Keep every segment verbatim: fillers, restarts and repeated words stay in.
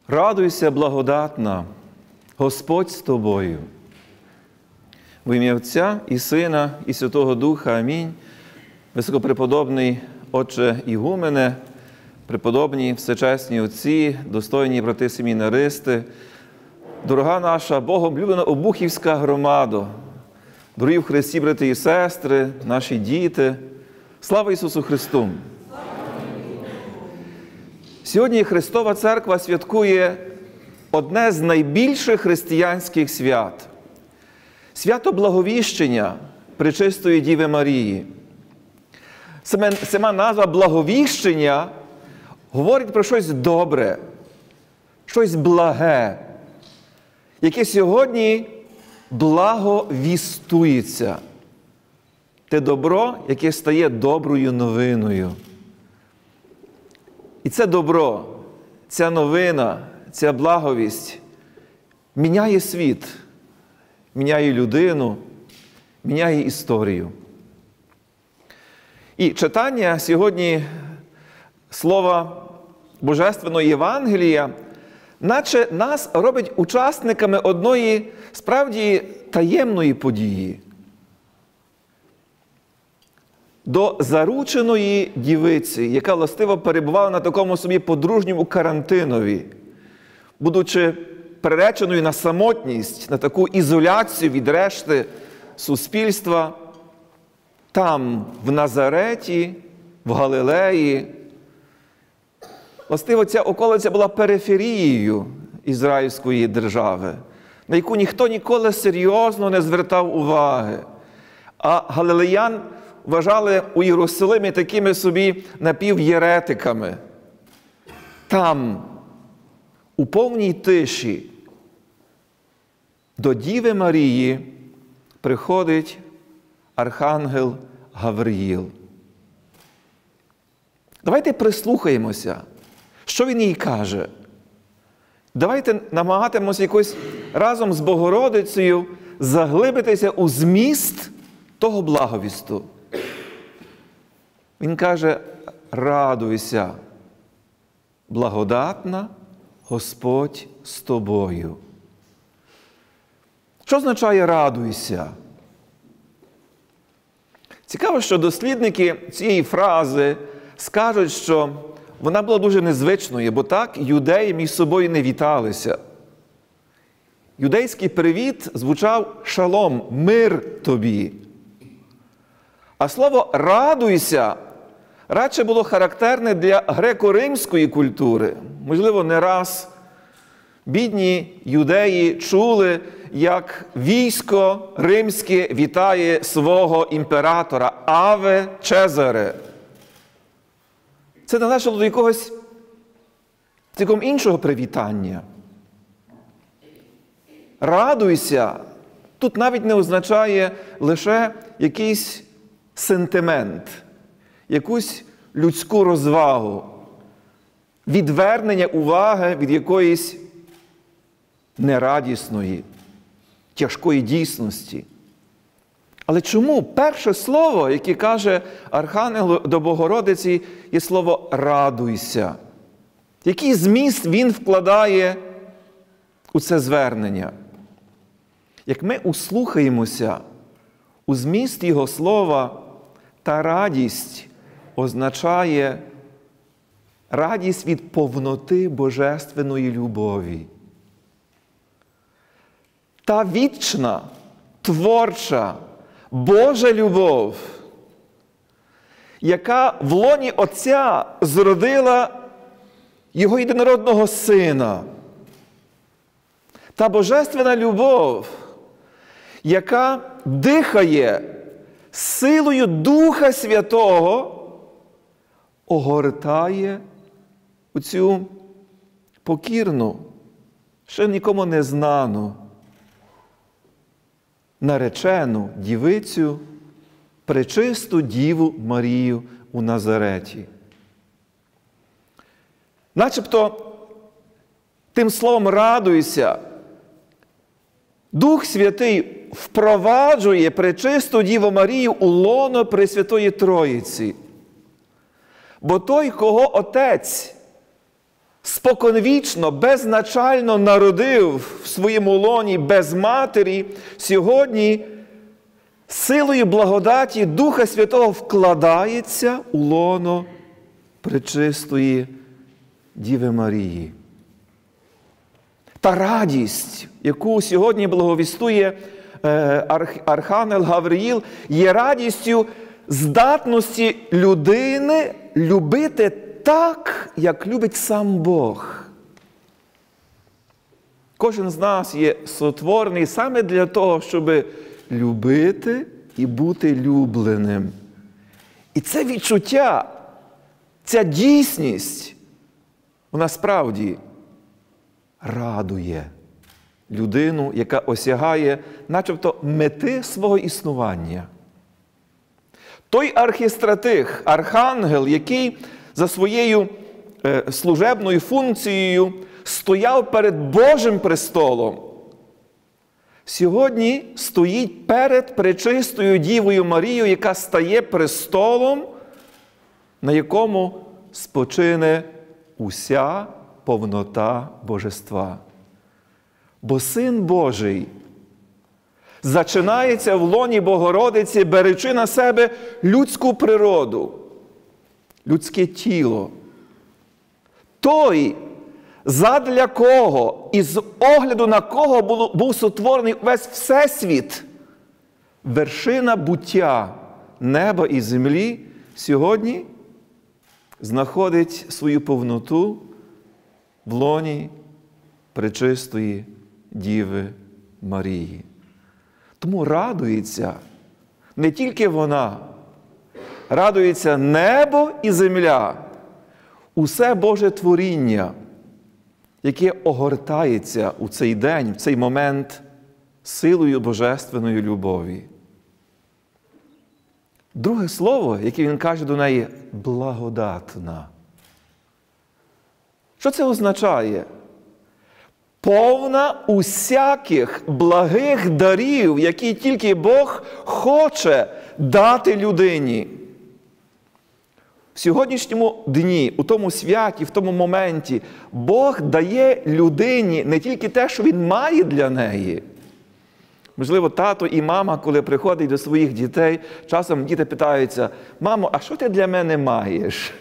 Радуйся, благодатна, Господь з тобою. В ім'я Отця і Сина, і Святого Духа. Амінь. Високопреподобний Отче Ігумене, преподобні, всечесні отці, достойні брати семінаристи, дорога наша Богом-люблена Обухівська громада, дорогі в Христі, брати і сестри, наші діти, слава Ісусу Христу! Сьогодні Христова Церква святкує одне з найбільших християнських свят – свято Благовіщення Пречистої Діви Марії. Саме, сама назва Благовіщення говорить про щось добре, щось благе, яке сьогодні благовістується. Те добро, яке стає доброю новиною. І це добро, ця новина, ця благовість міняє світ, міняє людину, міняє історію. І читання сьогодні слова Божественного Євангелія наче нас робить учасниками одної справді таємної події. До зарученої дівиці, яка властиво перебувала на такому собі подружньому карантинові, будучи приреченою на самотність, на таку ізоляцію від решти суспільства, там, в Назареті, в Галилеї. Властиво, ця околиця була периферією ізраїльської держави, на яку ніхто ніколи серйозно не звертав уваги. А галилеян вважали у Єрусалимі такими собі напівєретиками. Там, у повній тиші, до Діви Марії приходить архангел Гавриїл. Давайте прислухаємося, що він їй каже. Давайте намагатимемося якось разом з Богородицею заглибитися у зміст того благовісту. Він каже: радуйся, благодатна, Господь з тобою. Що означає радуйся? Цікаво, що дослідники цієї фрази скажуть, що вона була дуже незвичною, бо так юдеї між собою не віталися. Юдейський привіт звучав шалом, мир тобі. А слово «радуйся» радше було характерне для греко-римської культури. Можливо, не раз бідні юдеї чули, як військо римське вітає свого імператора «Аве Цезаре». Це належало до якогось цілком іншого привітання. «Радуйся» тут навіть не означає лише якийсь сентимент, якусь людську розвагу, відвернення уваги від якоїсь нерадісної, тяжкої дійсності. Але чому перше слово, яке каже архангел до Богородиці, є слово «радуйся»? Який зміст він вкладає у це звернення? Як ми услухаємося у зміст його слова, та радість означає радість від повноти божественної любові. Та вічна, творча, Божа любов, яка в лоні Отця зродила Його єдинородного Сина. Та божественна любов, яка дихає силою Духа Святого, огортає оцю покірну, ще нікому не знану, наречену дівицю, пречисту Діву Марію у Назареті. Начебто тим словом «радуйся» Дух Святий впроваджує пречисту Діву Марію у лоно Пресвятої Троїці. Бо той, кого Отець споконвічно, безначально народив в своєму лоні без матері, сьогодні силою благодаті Духа Святого вкладається у лоно пречистої Діви Марії. Та радість, яку сьогодні благовістує Архангел Гавриїл, є радістю здатності людини любити так, як любить сам Бог. Кожен з нас є сотворений саме для того, щоб любити і бути любленим. І це відчуття, ця дійсність, вона справді радує людину, яка осягає начебто мети свого існування. Той архістратиг, архангел, який за своєю е, служебною функцією стояв перед Божим престолом, сьогодні стоїть перед пречистою Дівою Марією, яка стає престолом, на якому спочине уся повнота Божества. Бо Син Божий зачинається в лоні Богородиці, беручи на себе людську природу, людське тіло. Той, задля кого і з огляду на кого був сотворений весь всесвіт, вершина буття неба і землі, сьогодні знаходить свою повноту в лоні пречистої Діви Марії. Тому радується не тільки вона, радується небо і земля, усе Боже творіння, яке огортається у цей день, в цей момент силою божественної любові. Друге слово, яке він каже до неї – благодатна. Що це означає? Повна усяких благих дарів, які тільки Бог хоче дати людині. В сьогоднішньому дні, у тому святі, в тому моменті, Бог дає людині не тільки те, що Він має для неї. Можливо, тато і мама, коли приходять до своїх дітей, часом діти питаються: «Мамо, а що ти для мене маєш?»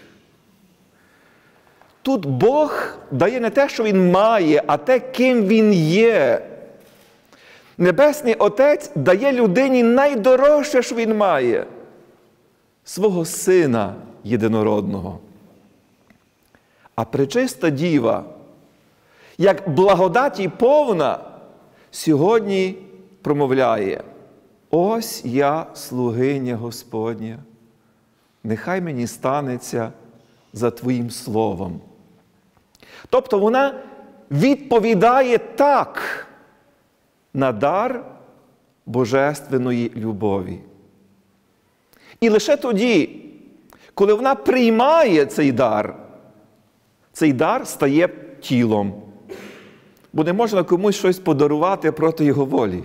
Тут Бог дає не те, що Він має, а те, ким Він є. Небесний Отець дає людині найдорожче, що Він має – свого Сина єдинородного. А пречиста Діва, як благодаті повна, сьогодні промовляє: «Ось я, слугиня Господня, нехай мені станеться за Твоїм словом». Тобто вона відповідає так на дар божественної любові. І лише тоді, коли вона приймає цей дар, цей дар стає тілом. Бо не можна комусь щось подарувати проти його волі.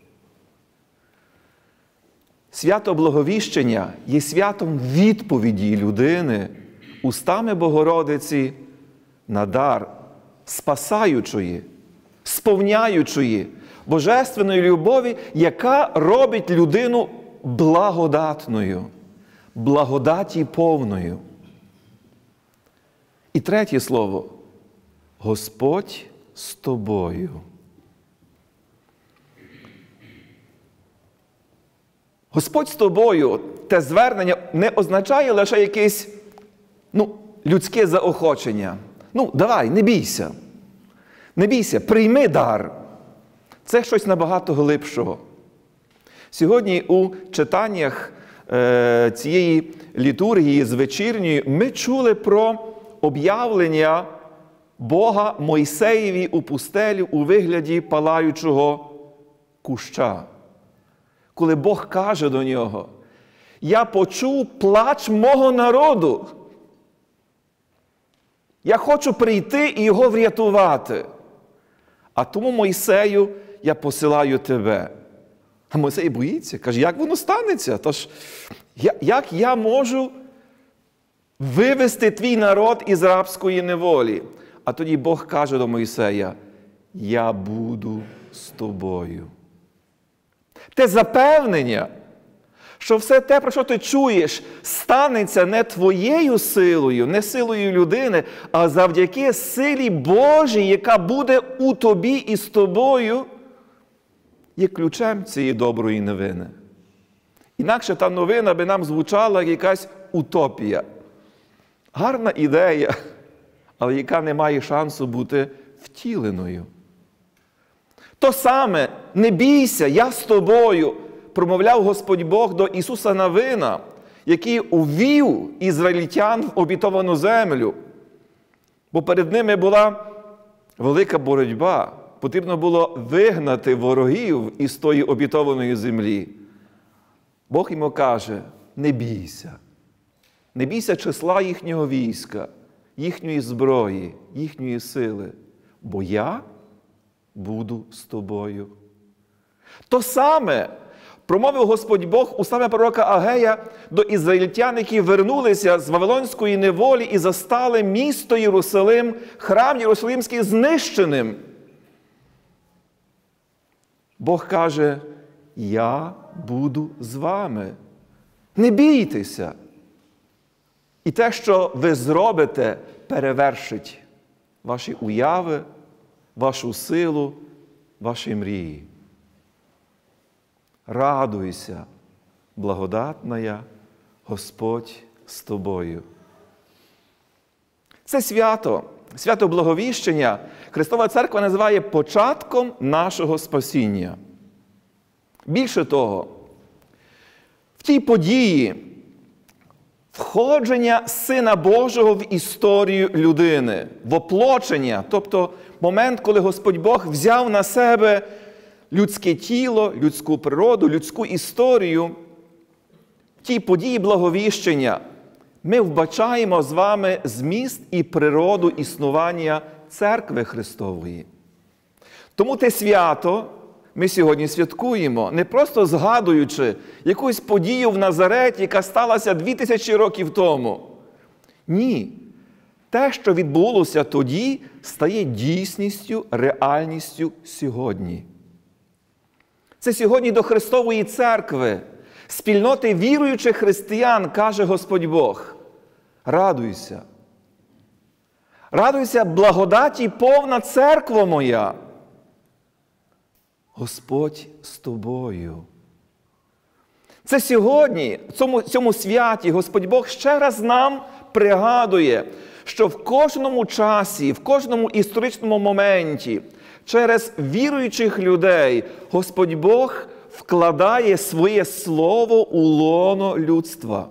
Свято Благовіщення є святом відповіді людини устами Богородиці на дар спасаючої, сповняючої божественної любові, яка робить людину благодатною, благодаті повною. І третє слово – Господь з тобою. Господь з тобою, те звернення не означає лише якесь, ну, людське заохочення. Ну, давай, не бійся. Не бійся, прийми дар. Це щось набагато глибшого. Сьогодні у читаннях е, цієї літургії з вечірньої ми чули про об'явлення Бога Мойсеєві у пустелі у вигляді палаючого куща. Коли Бог каже до нього: «Я почув плач мого народу. Я хочу прийти і його врятувати. А тому, Мойсею, я посилаю тебе». А Мойсей боїться, каже: як воно станеться? Тож, як я можу вивести твій народ із рабської неволі? А тоді Бог каже до Мойсея: «Я буду з тобою». Те запевнення, що все те, про що ти чуєш, станеться не твоєю силою, не силою людини, а завдяки силі Божій, яка буде у тобі і з тобою, є ключем цієї доброї новини. Інакше та новина би нам звучала як якась утопія. Гарна ідея, але яка не має шансу бути втіленою. То саме «Не бійся, я з тобою» промовляв Господь Бог до Ісуса Навина, який увів ізраїльтян в обітовану землю. Бо перед ними була велика боротьба. Потрібно було вигнати ворогів із тої обітованої землі. Бог йому каже: «Не бійся. Не бійся числа їхнього війська, їхньої зброї, їхньої сили, бо я буду з тобою». То саме промовив Господь Бог устами пророка Агея до ізраїльтян, які вернулися з Вавилонської неволі і застали місто Єрусалим, храм Єрусалимський знищеним. Бог каже: «Я буду з вами. Не бійтеся. І те, що ви зробите, перевершить ваші уяви, вашу силу, ваші мрії. Радуйся, благодатна, Господь з тобою». Це свято, свято Благовіщення, Христова Церква називає початком нашого спасіння. Більше того, в тій події входження Сина Божого в історію людини, воплочення, тобто момент, коли Господь Бог взяв на себе людське тіло, людську природу, людську історію, в тій події Благовіщення ми вбачаємо з вами зміст і природу існування Церкви Христової. Тому те свято ми сьогодні святкуємо, не просто згадуючи якусь подію в Назареті, яка сталася дві тисячі років тому. Ні. Те, що відбулося тоді, стає дійсністю, реальністю сьогодні. Це сьогодні до Христової Церкви, спільноти віруючих християн, каже Господь Бог: «Радуйся. Радуйся, благодаті повна церква моя. Господь з тобою». Це сьогодні, в цьому, цьому святі, Господь Бог ще раз нам пригадує, що в кожному часі, в кожному історичному моменті через віруючих людей Господь Бог вкладає своє слово у лоно людства.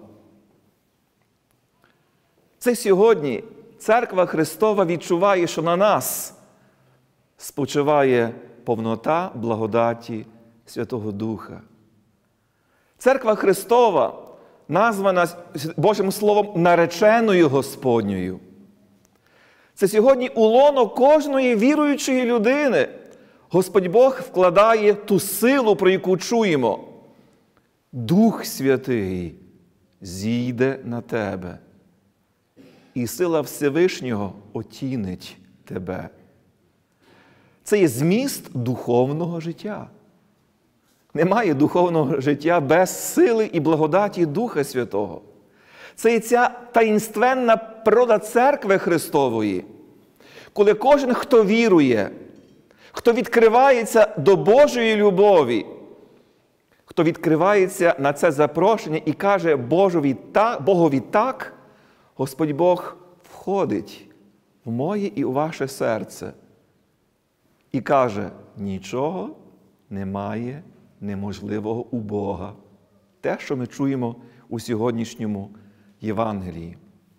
Це сьогодні Церква Христова відчуває, що на нас спочиває повнота благодаті Святого Духа. Церква Христова названа Божим Словом нареченою Господньою. Це сьогодні у лоно кожної віруючої людини Господь Бог вкладає ту силу, про яку чуємо. Дух Святий зійде на тебе, і сила Всевишнього отінить тебе. Це є зміст духовного життя. Немає духовного життя без сили і благодаті Духа Святого. Це є ця таїнственна природа Церкви Христової, коли кожен, хто вірує, хто відкривається до Божої любові, хто відкривається на це запрошення і каже Богові так, Богові так, Господь Бог входить в моє і у ваше серце і каже: нічого немає неможливого у Бога. Те, що ми чуємо у сьогоднішньому Євангелії.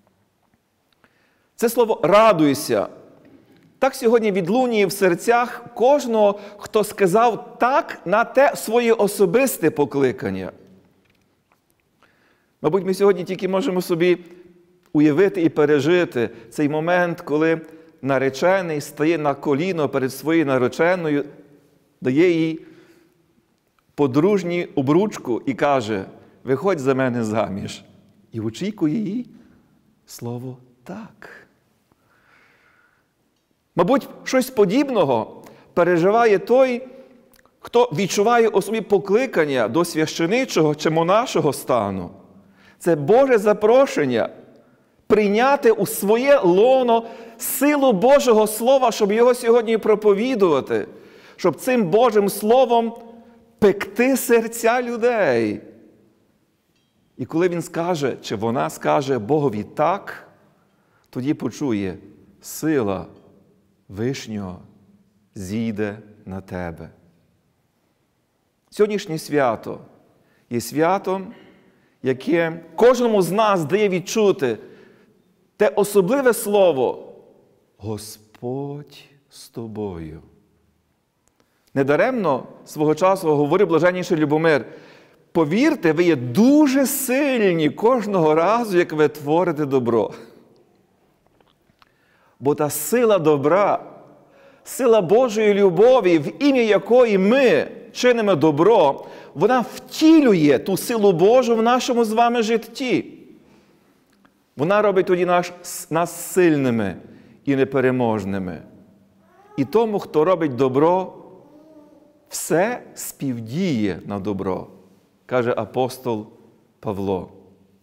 Це слово «радуйся» так сьогодні відлунює в серцях кожного, хто сказав так на те своє особисте покликання. Мабуть, ми сьогодні тільки можемо собі уявити і пережити цей момент, коли наречений стає на коліно перед своєю нареченою, дає їй подружню обручку і каже: «Виходь за мене заміж». І очікує їй слово «так». Мабуть, щось подібного переживає той, хто відчуває у собі покликання до священичого чи монашого стану. Це Боже запрошення прийняти у своє лоно силу Божого Слова, щоб його сьогодні проповідувати, щоб цим Божим Словом пекти серця людей. І коли він скаже, чи вона скаже Богові так, тоді почує: сила Вишнього зійде на тебе. Сьогоднішнє свято є святом, яке кожному з нас дає відчути те особливе слово «Господь з тобою». Недаремно свого часу говорив блаженніший Любомир: повірте, ви є дуже сильні кожного разу, як ви творите добро. Бо та сила добра, сила Божої любові, в ім'я якої ми чинимо добро, вона втілює ту силу Божу в нашому з вами житті. Вона робить тоді наш, нас сильними і непереможними. І тому, хто робить добро, все співдіє на добро, каже апостол Павло.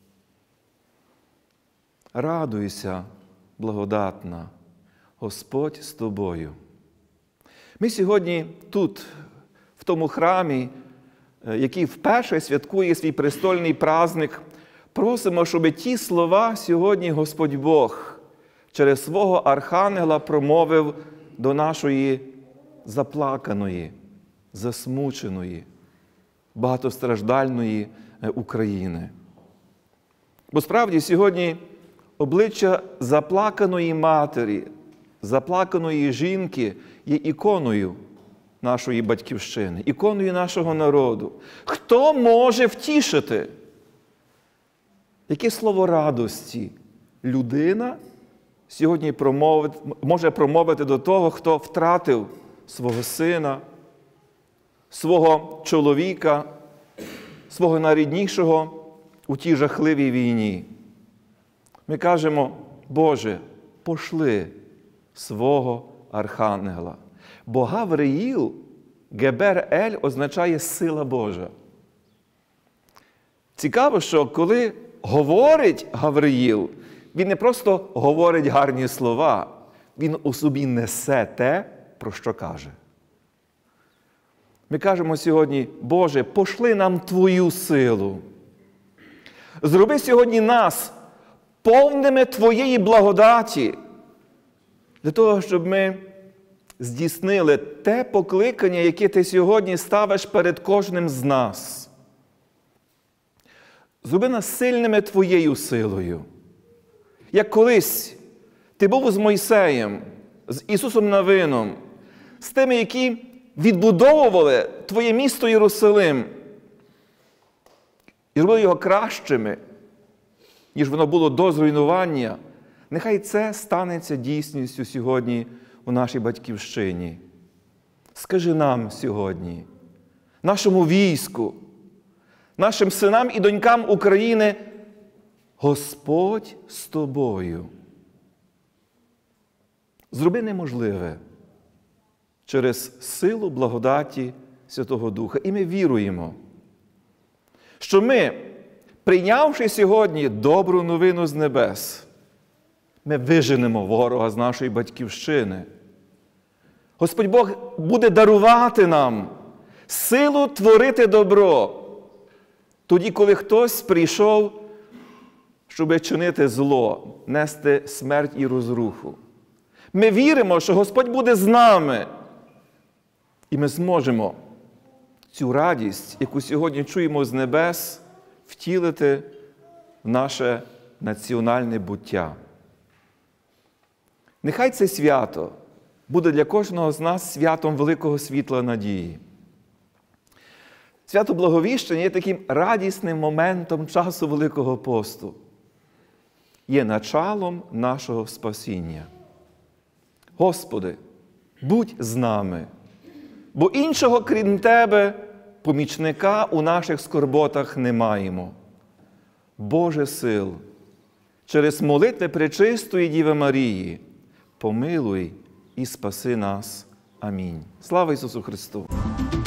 Радуйся, благодатна, Господь з тобою. Ми сьогодні тут, в тому храмі, який вперше святкує свій престольний праздник, просимо, щоб ті слова сьогодні Господь Бог через свого архангела промовив до нашої заплаканої, засмученої, багатостраждальної України. Бо справді сьогодні обличчя заплаканої матері, заплаканої жінки є іконою нашої батьківщини, іконою нашого народу. Хто може втішити? Яке слово радості людина сьогодні промовить, може промовити до того, хто втратив свого сина, свого чоловіка, свого найріднішого у тій жахливій війні? Ми кажемо: Боже, пошли свого архангела. Бо Гавриїл, Гебер-Ель, означає сила Божа. Цікаво, що коли говорить Гавриїл, він не просто говорить гарні слова, він у собі несе те, про що каже. Ми кажемо сьогодні: Боже, пошли нам Твою силу. Зроби сьогодні нас повними Твоєї благодаті, для того, щоб ми здійснили те покликання, яке Ти сьогодні ставиш перед кожним з нас. Зроби нас сильними Твоєю силою. Як колись Ти був з Мойсеєм, з Ісусом Навином, з тими, які відбудовували Твоє місто Єрусалим і зробили його кращими, ніж воно було до зруйнування. Нехай це станеться дійсністю сьогодні у нашій батьківщині. Скажи нам сьогодні, нашому війську, нашим синам і донькам України: Господь з тобою. Зроби неможливе через силу благодаті Святого Духа. І ми віруємо, що ми, прийнявши сьогодні добру новину з небес, ми виженемо ворога з нашої батьківщини. Господь Бог буде дарувати нам силу творити добро, тоді, коли хтось прийшов, щоб чинити зло, нести смерть і розруху. Ми віримо, що Господь буде з нами, і ми зможемо цю радість, яку сьогодні чуємо з небес, втілити в наше національне буття. Нехай це свято буде для кожного з нас святом великого світла надії. Свято Благовіщення є таким радісним моментом часу Великого посту. Є началом нашого спасіння. Господи, будь з нами, бо іншого, крім Тебе, помічника у наших скорботах не маємо. Боже сил, через молитви Пречистої Діви Марії, помилуй і спаси нас. Амінь. Слава Ісусу Христу!